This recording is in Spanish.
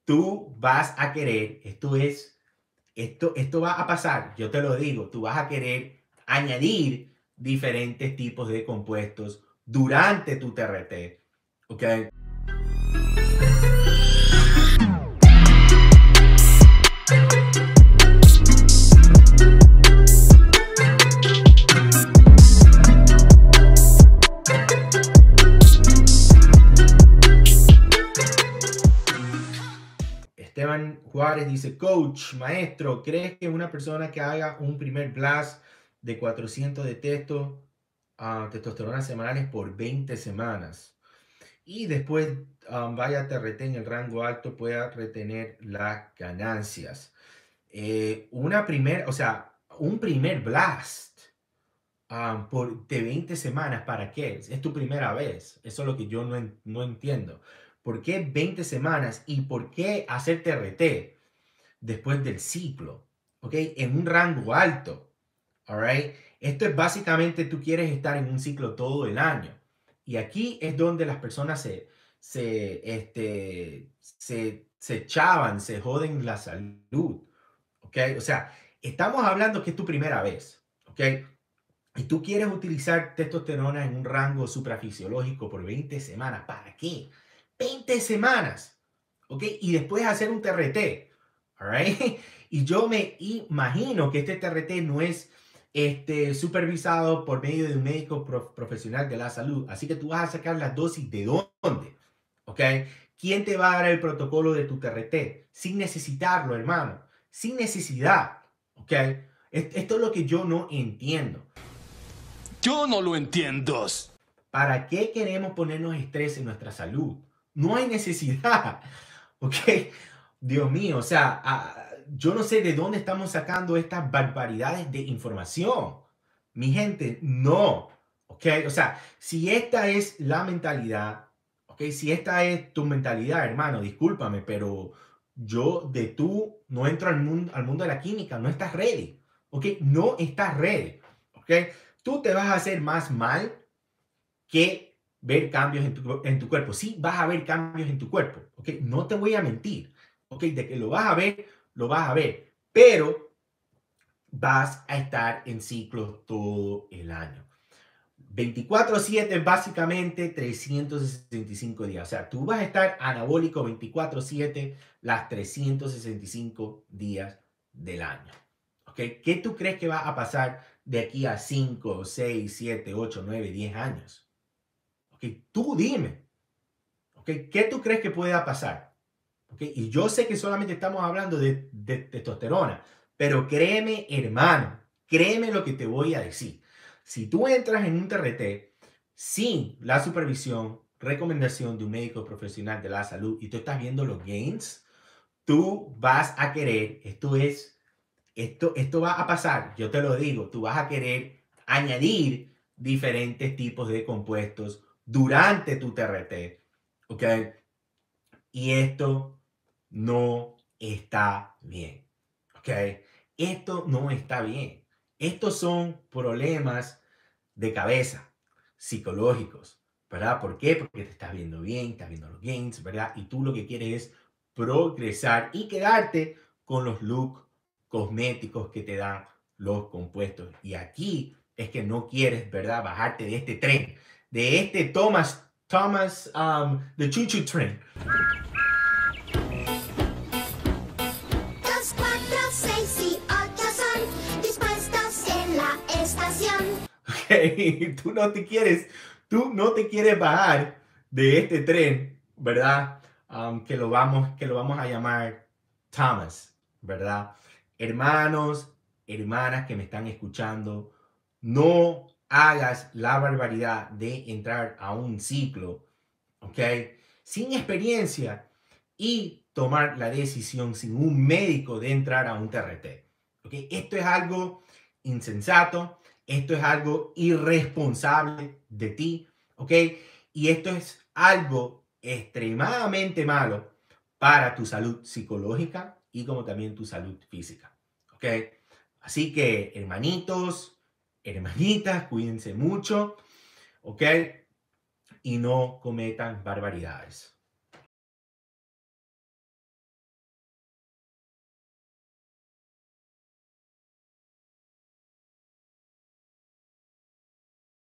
tú vas a querer, esto va a pasar, yo te lo digo, tú vas a querer añadir diferentes tipos de compuestos durante tu TRT, ¿ok? Esteban Juárez dice, coach, maestro, ¿crees que una persona que haga un primer blast de 400 de testosterona semanales por 20 semanas y después vaya a TRT en el rango alto pueda retener las ganancias? Un primer blast de 20 semanas, ¿para qué? Es tu primera vez. Eso es lo que yo no entiendo. ¿Por qué 20 semanas y por qué hacer TRT después del ciclo? ¿Ok? En un rango alto. All right? Esto es básicamente tú quieres estar en un ciclo todo el año. Y aquí es donde las personas se chavan, se joden la salud. ¿Ok? O sea, estamos hablando que es tu primera vez. ¿Ok? Y tú quieres utilizar testosterona en un rango suprafisiológico por 20 semanas. ¿Para qué? 20 semanas. ¿Ok? Y después hacer un TRT. All right? Y yo me imagino que este TRT no es supervisado por medio de un médico profesional de la salud. Así que tú vas a sacar las dosis de dónde. ¿Ok? ¿Quién te va a dar el protocolo de tu TRT? Sin necesitarlo, hermano. Sin necesidad. ¿Ok? Esto es lo que yo no entiendo. Yo no lo entiendo. ¿Para qué queremos ponernos estrés en nuestra salud? No hay necesidad. ¿Ok? Dios mío, o sea, yo no sé de dónde estamos sacando estas barbaridades de información. Mi gente, no. ¿Ok? O sea, si esta es la mentalidad, ¿ok? Si esta es tu mentalidad, hermano, discúlpame, pero yo de tú no entro al mundo de la química, no estás ready. ¿Ok? No estás ready. ¿Ok? Tú te vas a hacer más mal que ver cambios en tu cuerpo. Sí, vas a ver cambios en tu cuerpo, ¿ok? No te voy a mentir, ¿ok? De que lo vas a ver, lo vas a ver, pero vas a estar en ciclos todo el año. 24/7, básicamente 365 días. O sea, tú vas a estar anabólico 24/7 las 365 días del año. ¿Ok? ¿Qué tú crees que va a pasar de aquí a 5, 6, 7, 8, 9, 10 años? ¿Ok? Tú dime. ¿Ok? ¿Qué tú crees que pueda pasar? ¿Ok? Y yo sé que solamente estamos hablando de testosterona, pero créeme, hermano, créeme lo que te voy a decir. Si tú entras en un TRT sin la supervisión, recomendación de un médico profesional de la salud y tú estás viendo los gains, tú vas a querer, esto va a pasar, yo te lo digo, tú vas a querer añadir diferentes tipos de compuestos durante tu TRT, ¿ok? Y esto no está bien, ¿ok? Esto no está bien. Estos son problemas de cabeza, psicológicos, ¿verdad? ¿Por qué? Porque te estás viendo bien, estás viendo los gains, ¿verdad? Y tú lo que quieres es progresar y quedarte con los looks cosméticos que te dan los compuestos. Y aquí es que no quieres, ¿verdad? Bajarte de este tren, de este the choo-choo train. 2, 4, 6 y 8 son dispuestos en la estación. Okay. Tú no te quieres bajar de este tren, ¿verdad? Que lo vamos a llamar Thomas, ¿verdad? Hermanos, hermanas que me están escuchando, no hagas la barbaridad de entrar a un ciclo, ¿ok? Sin experiencia y tomar la decisión sin un médico de entrar a un TRT, ¿ok? Esto es algo insensato. Esto es algo irresponsable de ti, ¿ok? Y esto es algo extremadamente malo para tu salud psicológica y como también tu salud física, ¿ok? Así que, hermanitos, hermanitas, cuídense mucho, ¿ok? Y no cometan barbaridades.